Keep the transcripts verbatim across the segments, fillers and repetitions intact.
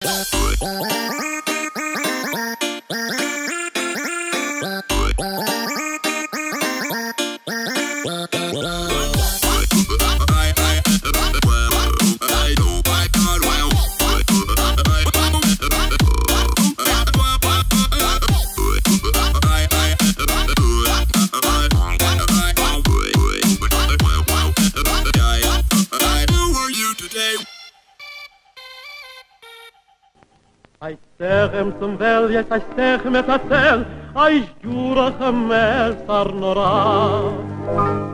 Այստեղ եմ ծնվել, ես այստեղ մեծացել, այս ջուրը խմել սառնորակ։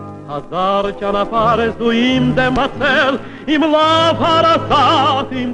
Հազար ճանապարհ ես դու իմ դեմացել, իմ լավ հարազատ, իմ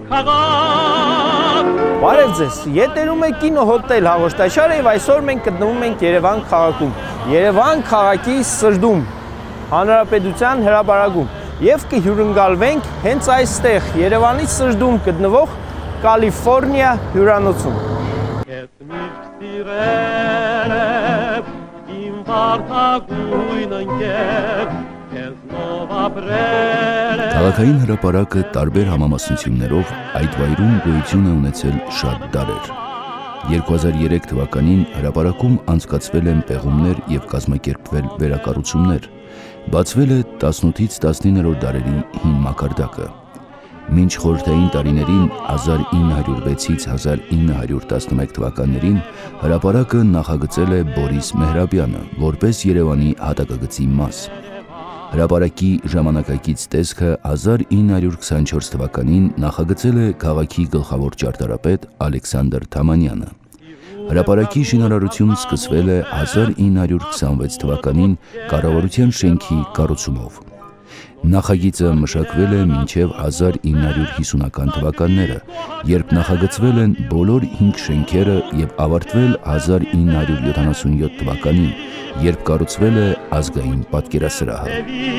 քաղաք։ Բարև ձեզ, ետերում է կինո հոթել հաղորդաշարը եւ այսօր մենք գտնվում ենք Երևան քաղաքում։ Երևան քաղաքի սրտում, Հանրապետության հրապարակում եւ կհյուրընկալվենք հենց այստեղ Երևանի սրտում գտնվող Կալիֆորնիա հյուրանոցում։ Ես միշտ սիրել եմ իմ վարդագույն ընկեր, քեզնով ապրել եմ։ Քաղաքային հրապարակը տարբեր համամասնություններով այդ վայրում գոյություն է ունեցել շատ դարեր։ երկու հազար երեք թվականին հրապարակում անցկացվել են պեղումներ եւ կազմակերպվել վերակառուցումներ։ Բացվել է տասնութից տասնիններորդ դարերի հին մակարդակը։ Մինչ խորհրդային տարիներին հազար ինը հարյուր վեցից հազար ինը հարյուր տասնմեկ թվականներին հրապարակը նախագծել է Բորիս Մեհրաբյանը, որպես Երևանի հատակագծի մաս։ Հրապարակի ժամանակակից տեսքը հազար ինը հարյուր քսանչորս թվականին նախագծել է քաղաքի գլխավոր ճարտարապետ Ալեքսանդր Թամանյանը։ Հրապարակի շինարարությունն սկսվել է հազար ինը հարյուր քսանվեց թվականին կառավարության շենքի կառուցումով։ Նախագիծը մշակվել է մինչև հազար ինը հարյուր հիսունական թվականները, երբ նախագծվել են բոլոր հինգ շենքերը եւ ավարտվել հազար ինը հարյուր յոթանասունյոթ թվականին, երբ կառուցվել է ազգային պատկերասրահը։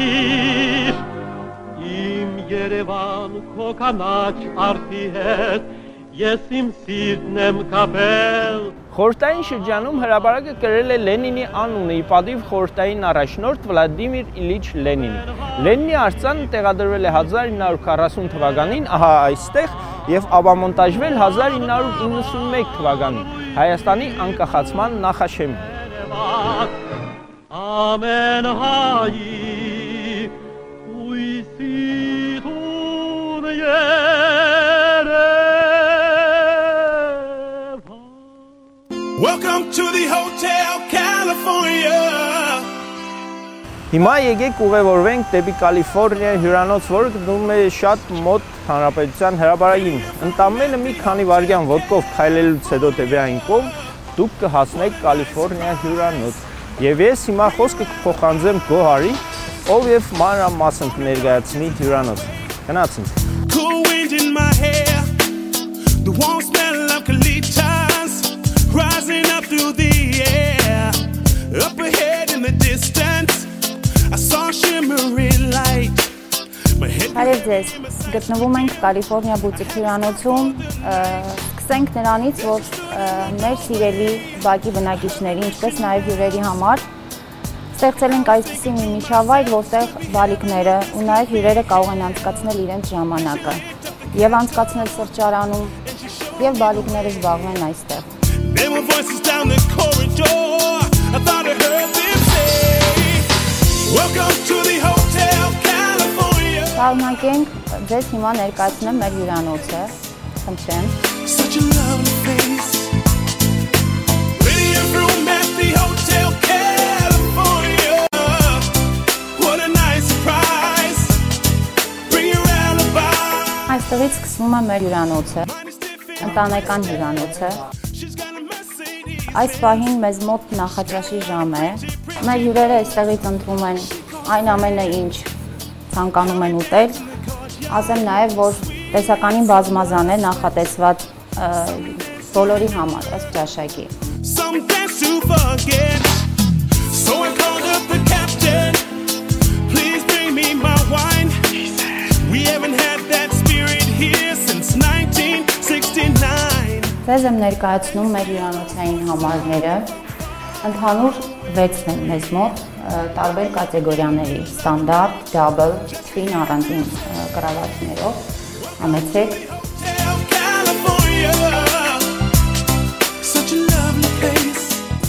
Իմ Երևան քո կանաչ արծի հետ, ես իմ սիրտն եմ կապել։ Խորհրդային շրջանում հրապարակը կրել է Լենինի անունը՝ ի պատիվ խորհրդային առաջնորդ Վլադիմիր Իլիչ Լենինի։ Լենինի արձանը տեղադրվել է հազար ինը հարյուր քառասուն թվականին, ահա այստեղ, եւ ապամոնտաժվել հազար ինը հարյուր իննսունմեկ թվականին Հայաստանի անկախացման նախաշեմին։ Ամեն հայի հույսի տուն Welcome to the Hotel California. Հիմա եկեք ուղևորվենք դեպի Կալիֆորնիա հյուրանոց, որը գտնվում է շատ մոտ Հանրապետության հրապարակին։ Ընդամենը մի քանի վայրկյան ոտքով քայլելուց հետո դեպի այն կողմ դուք կհասնեք Կալիֆորնիա հյուրանոց։ Եվ ես հիմա խոսքը կփոխանցեմ Գոհարին, ով եւ մանրամասն կներկայացնի հյուրանոց։ Գնացինք։ Cool wind in my hair. The warm smell of colitas rising up through the air. Up ahead in the distance I saw shimmering light. Բարև ձեզ, գտնվում ենք Կալիֆորնիա բուտիկ հյուրանոցում, սկսենք նրանից, որ մեր սիրելի բակի բնակիչների, ինչպես նաև հյուրերի համար ստեղծել ենք այսպիսի մի միջավայր, որտեղ բալիկները ու նաև հյուրերը կարող են անցկացնել իրենց ժամանակը եւ անցկացնել սրճարանում եւ բալիկները զբաղվեն այստեղ։ There were voices down the corridor. I thought I heard them say, Welcome to the Hotel California. Շարունակենք ձեզ հիմա ներկայացնեմ մեր հյուրանոցը, խնդրեմ։ Such a lovely face. Lydia room at the Hotel California. What a nice surprise. Bring your alibi. Այստեղից սկսվում է մեր հյուրանոցը, ընտանեկան հյուրանոցը։ Այս պահին մեզ մոտ նախաճաշի ժամ է։ Մեր հյուրերը այստեղից ընտրում են այն ամենը, ինչ ցանկանում են ուտել։ Ասեմ նաև, որ տեսականին բազմազան է նախատեսված բոլորի համար այս ճաշակի։ Ձեզ եմ ներկայացնում մեր հյուրանոցային համարները, ընդհանուր վեցն են մեզ մոտ, տարբեր կատեգորիաների, ստանդարտ, դաբլ, թվին առանձին կրավատներով, համեցեք։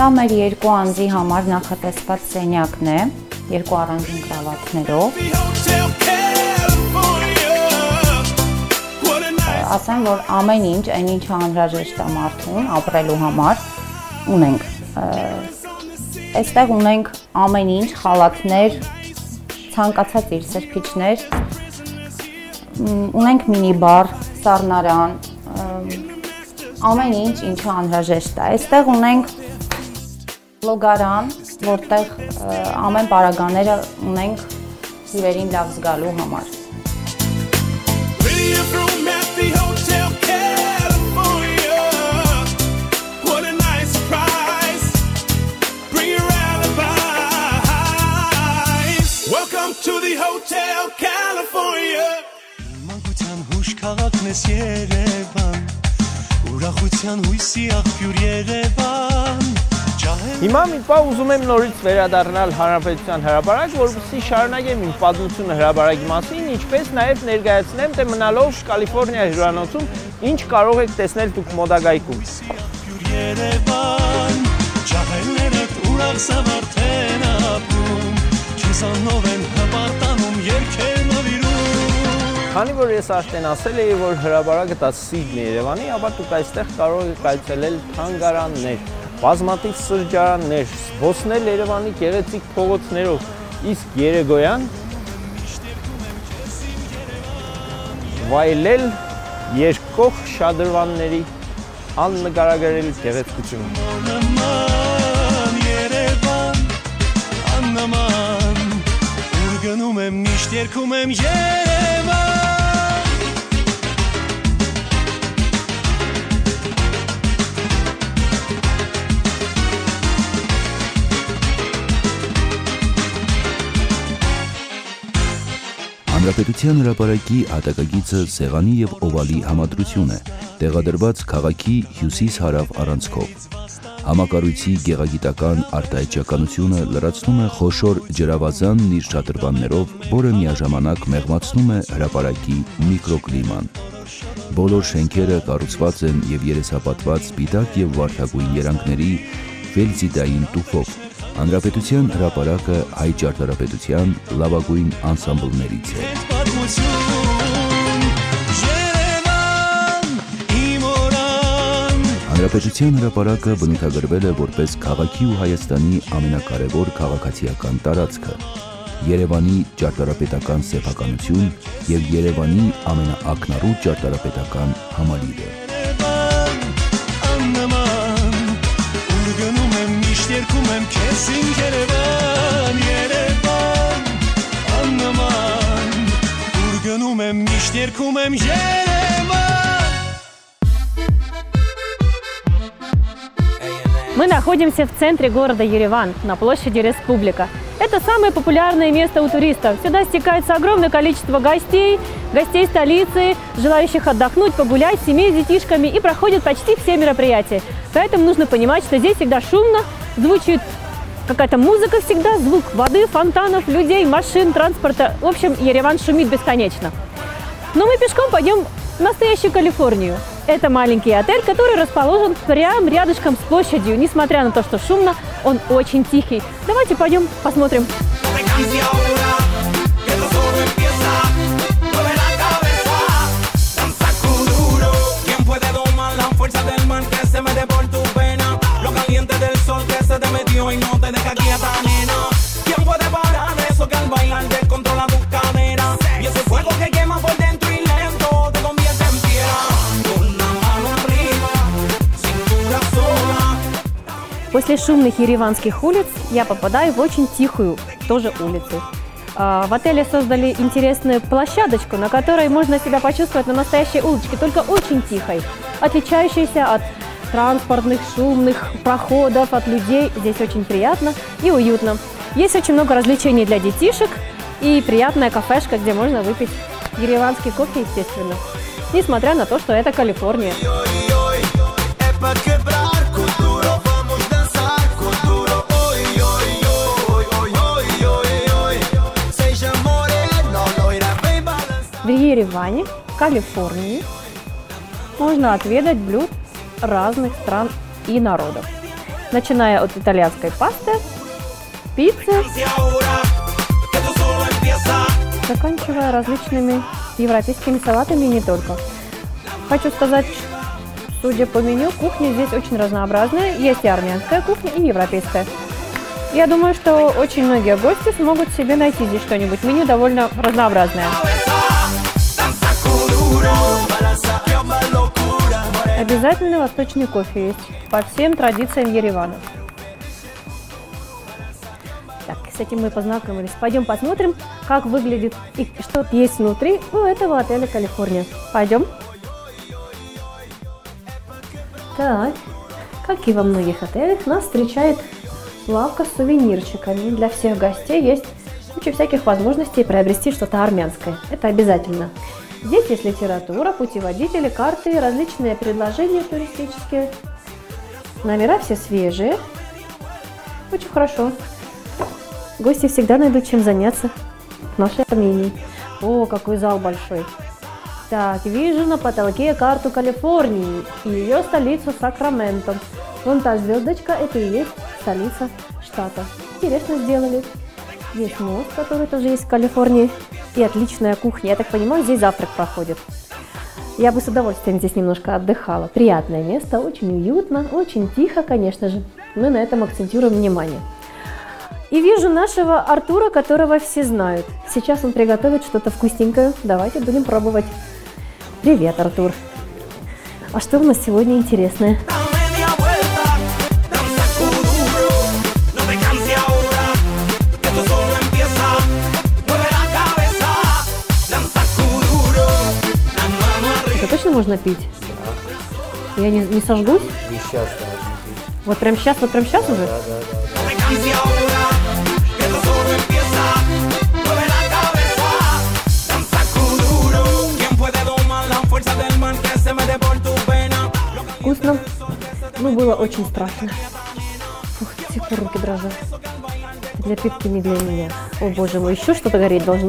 Սա մեր երկու անձի համար նախատեսված սենյակն է, երկու առանձին կրավատներով։ Ասեմ, որ ամեն ինչ, այն ինչը անհրաժեշտ է մարդուն ապրելու համար, ունենք։ Այստեղ ունենք ամեն ինչ, խալաթներ, ցանկացած իր սրբիչներ, ունենք մինի-բար, սառնարան, ամեն ինչ, ինչը անհրաժեշտ է։ Այստեղ ունենք լոգարան, որտեղ ամեն պարագաները ունենք հյուրերին լավ զգալու համար։ To the Hotel California. Մանկության հուշ քաղաքն ես Երևան, ուրախության հույսի աղբյուր Երևան։ Հիմա մի պահ ուզում եմ նորից վերադառնալ Հանրապետության հրապարակ, որպեսզի շարունակեմ իմ պատմությունը հրապարակի մասին, ինչպես նաև ներկայացնեմ, թե մնալով Կալիֆոռնիա հյուրանոցում ինչ կարող եք տեսնել դուք մոտակայքում։ Երևան, ջահելներդ ուրախ սավարթեն ապրում, քեզանով են հպարտանում երկերն ավիրում։ Քանի որ ես արդեն ասել էի, որ հրապարակը դա սիրն է Երևանի, ապա դուք այստեղ կարող եք այցելել թանգարաններ, բազմաթիվ սրճարաններ, զբոսնել Երևանի գեղեցիկ փողոցներով, իսկ երեկոյան վայելել երկկող շատրվանների աննկարագրել գեղեցկությունը։ Գնում եմ միշտ երգում եմ Երևան։ Հանրապետության հրապարակի հատակագիծը Սեղանի և Օվալի համադրություն է, տեղադրված քաղաքի հյուսիս-հարավ առանցքով։ Համակառույցի գեղագիտական արտահայտչականությունը լրացնում է խոշոր ջրավազանն իր շատրվաններով, որը միաժամանակ մեղմացնում է հրապարակի միկրոկլիման։ Բոլոր շենքերը կառուցված են և երեսապատված սպիտակ և վարդագույն երանգների ֆելզիտային տուֆով։ Հանրապետության հրապարակը հայ ճարտարապետության լավագույն անսամբլներից է։ Հանրապետության հրապարակը բնութագրվել է որպես քաղաքի ու Հայաստանի ամենակարևոր քաղաքացիական տարածքը, Երևանի ճարտարապետական սեփականություն և Երևանի ամենաակնառու ճարտարապետական համալիրը։ Երգում եմ քեզ ինձ Երևան, Երևան, աննման, ուր գնում եմ միշտ երգում եմ Երևան։ Мы находимся в центре города Ереван, на площади Республика. Это самое популярное место у туристов. Сюда стекается огромное количество гостей, гостей столицы, желающих отдохнуть, погулять с семьей, с детишками, и проходят почти все мероприятия. Поэтому нужно понимать, что здесь всегда шумно, звучит какая-то музыка всегда, звук воды, фонтанов, людей, машин, транспорта. В общем, Ереван шумит бесконечно. Но мы пешком пойдем в настоящую Калифорнию. Это маленький отель, который расположен прямо рядышком с площадью. Несмотря на то, что шумно, он очень тихий. Давайте пойдем посмотрим. После шумных ереванских улиц я попадаю в очень тихую тоже улицу. В отеле создали интересную площадочку, на которой можно себя почувствовать на настоящей улочке, только очень тихой, отличающейся от транспортных, шумных проходов, от людей. Здесь очень приятно и уютно. Есть очень много развлечений для детишек и приятная кафешка, где можно выпить ереванский кофе, естественно, несмотря на то, что это Калифорния. В Ереване, начиная от итальянской пасты, пиццы, заканчивая различными европейскими салатами и не только. Хочу сказать, судя по меню, кухня здесь очень разнообразная. Есть и армянская кухня, и европейская. Я думаю, что очень многие гости смогут себе найти здесь что-нибудь. Меню довольно разнообразное. Обязательно восточный кофе есть по всем традициям Еревана. Так, с этим мы познакомились. Пойдем посмотрим, как выглядит и что есть внутри у этого отеля «Калифорния». Пойдем. Так, как и во многих отелях, нас встречает лавка с сувенирчиками. Для всех гостей есть куча всяких возможностей приобрести что-то армянское. Это обязательно. Здесь есть литература, путеводители, карты, различные предложения туристические. Номера все свежие. Очень хорошо. Гости всегда найдут чем заняться в нашей Армении. О, какой зал большой. Так, вижу на потолке карту Калифорнии и ее столицу Сакраменто. Вон та звездочка, это и есть столица штата. Интересно сделали. Есть мост, который тоже есть в Калифорнии. И отличная кухня. Я так понимаю, здесь завтрак проходит. Я бы с удовольствием здесь немножко отдыхала. Приятное место, очень уютно, очень тихо, конечно же. Мы на этом акцентируем внимание. И вижу нашего Артура, которого все знают. Сейчас он приготовит что-то вкусненькое. Давайте будем пробовать. Привет, Артур. А что у нас сегодня интересное? Это точно можно пить? Я не, не сожгусь? Не сейчас можно пить. Вот прям сейчас, вот прям сейчас уже? Да, да, да. Вкусно, но было очень страшно. Ух, до сих пор руки дрожат. Для пивки не для меня. О боже мой, еще что-то гореть должно.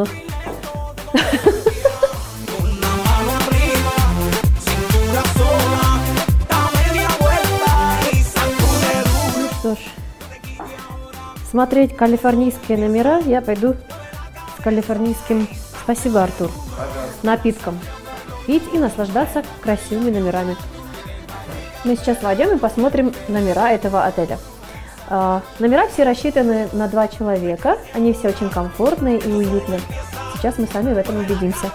Ну что ж, смотреть калифорнийские номера я пойду с калифорнийским, спасибо, Артур, напитком. Пить и наслаждаться красивыми номерами. Мы сейчас войдем и посмотрим номера этого отеля. Э, номера все рассчитаны на два человека. Они все очень комфортные и уютные. Сейчас мы сами в этом убедимся.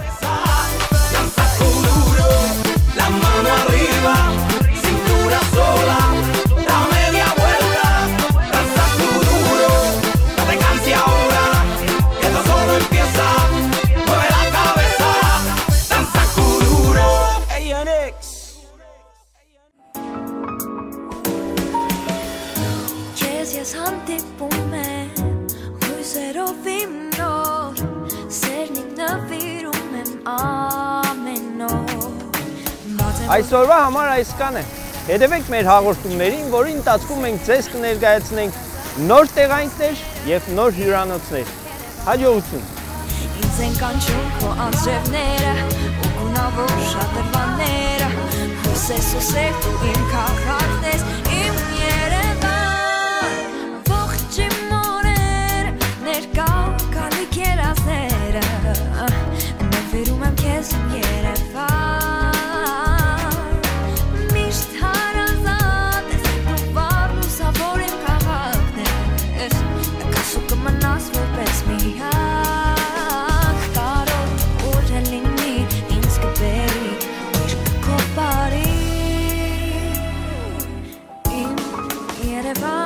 Այսօրվա համար այսքան է։ Հետևեք մեր հաղորդումներին, որի ընթացքում մենք ձեզ կներկայացնենք նոր տեղանքներ եւ նոր հյուրանոցներ։ Հաջողություն։ Ինձ են կանչում քո անձրևները ու գունավոր շատրվանները, հուսես ու սեր դու իմ քաղաքն ես, իմ Երևան, ողջ իմ օրեր, ներկա գալի կերազները, նվիրում եմ քեզ իմ Երևան։ If I